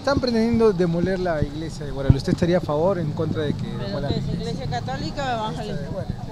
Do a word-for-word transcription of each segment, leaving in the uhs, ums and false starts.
están pretendiendo demoler la iglesia de Guaral. ¿Usted estaría a favor o en contra de que demolan la ¿Es iglesia católica o evangélica?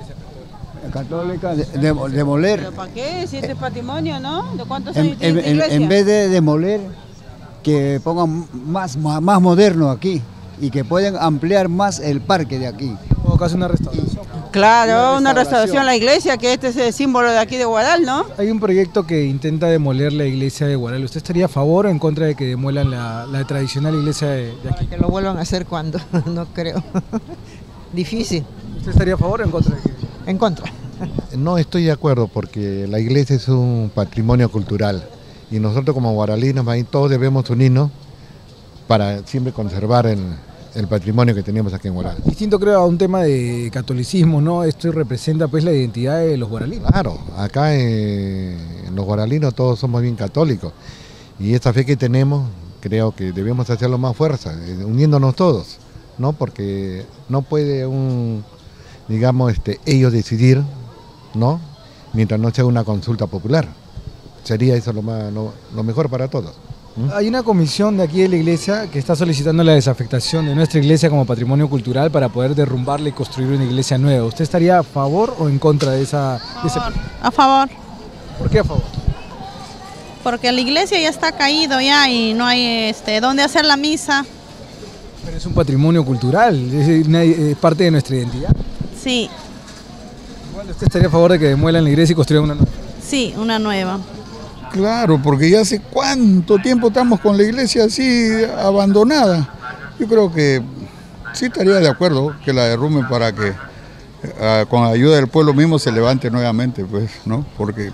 Católica, de, de, demoler. ¿Pero para qué? Si este es patrimonio, ¿no? ¿De cuántos En, años tiene en, esta en, iglesia? en vez de demoler, que pongan más, más, más moderno aquí y que puedan ampliar más el parque de aquí. En todo caso, una restauración. Claro, una Una restauración. restauración a la iglesia, que este es el símbolo de aquí de Guaral, ¿no? Hay un proyecto que intenta demoler la iglesia de Guaral. ¿Usted estaría a favor o en contra de que demuelan la, la tradicional iglesia de, de aquí? Que lo vuelvan a hacer cuando, no creo. Difícil. ¿Usted estaría a favor o en contra de que? En contra. No estoy de acuerdo porque la iglesia es un patrimonio cultural y nosotros como guaralinos ahí todos debemos unirnos para siempre conservar el, el patrimonio que tenemos aquí en Guaral. Distinto creo a un tema de catolicismo, ¿no? Esto representa pues la identidad de los guaralinos. Claro, acá eh, en los guaralinos todos somos bien católicos y esta fe que tenemos creo que debemos hacerlo más fuerza, eh, uniéndonos todos, ¿no? Porque no puede un, digamos, este, ellos decidir, ¿no? Mientras no sea una consulta popular. Sería eso lo, más, lo, lo mejor para todos. ¿Mm? Hay una comisión de aquí de la iglesia que está solicitando la desafectación de nuestra iglesia como patrimonio cultural para poder derrumbarla y construir una iglesia nueva. ¿Usted estaría a favor o en contra de esa? De ese... A favor, ¿Por qué a favor? porque la iglesia ya está caído ya y no hay este dónde hacer la misa. Pero es un patrimonio cultural, es, una, es parte de nuestra identidad. Sí, Igual, ¿usted estaría a favor de que demuelan la iglesia y construyan una nueva? sí, una nueva. Claro, porque ya hace cuánto tiempo estamos con la iglesia así abandonada. Yo creo que sí estaría de acuerdo que la derrumben para que uh, con la ayuda del pueblo mismo se levante nuevamente, pues, ¿no? Porque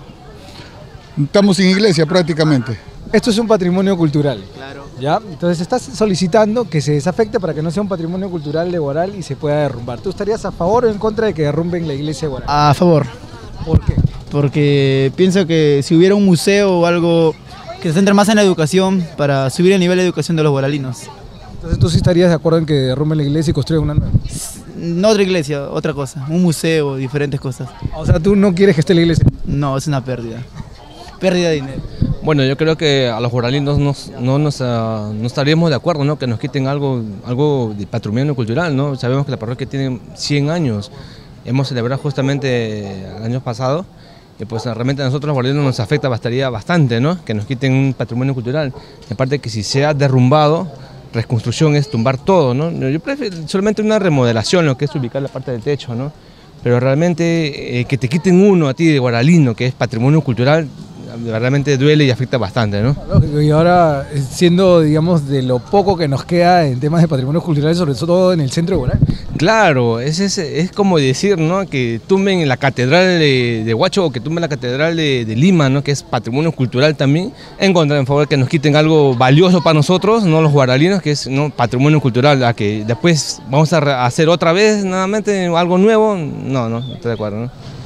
estamos sin iglesia prácticamente. Esto es un patrimonio cultural. Claro. ¿Ya? Entonces estás solicitando que se desafecte para que no sea un patrimonio cultural de Guaral y se pueda derrumbar. ¿Tú estarías a favor o en contra de que derrumben la iglesia de Guaral? A favor. ¿Por qué? Porque pienso que si hubiera un museo o algo que se centre más en la educación para subir el nivel de educación de los guaralinos. Entonces tú sí estarías de acuerdo en que derrumben la iglesia y construyan una nueva. No otra iglesia, otra cosa, un museo, diferentes cosas. O sea, tú no quieres que esté la iglesia. No, es una pérdida. Pérdida de dinero. Bueno, yo creo que a los guaralinos nos, no, nos, uh, no estaríamos de acuerdo, ¿no? Que nos quiten algo, algo de patrimonio cultural, ¿no? Sabemos que la parroquia tiene cien años, hemos celebrado justamente el año pasado, y pues realmente a nosotros los guaralinos nos afecta bastaría bastante, ¿no? Que nos quiten un patrimonio cultural. Aparte que si se ha derrumbado, reconstrucción es tumbar todo, ¿no? Yo prefiero solamente una remodelación, lo que es ubicar la parte del techo, ¿no? Pero realmente eh, que te quiten uno a ti de guaralino, que es patrimonio cultural, realmente duele y afecta bastante, ¿no? Lógico, y ahora siendo, digamos, de lo poco que nos queda en temas de patrimonio cultural, sobre todo en el centro de Guaral. Claro, es, es, es como decir, ¿no? Que tumben la catedral de, de Huacho o que tumben la catedral de, de Lima, ¿no? Que es patrimonio cultural también, en contra, en favor que nos quiten algo valioso para nosotros, no los guaralinos, que es, ¿no? Patrimonio cultural, a que después vamos a hacer otra vez nuevamente algo nuevo, no, no, no estoy de acuerdo, ¿no?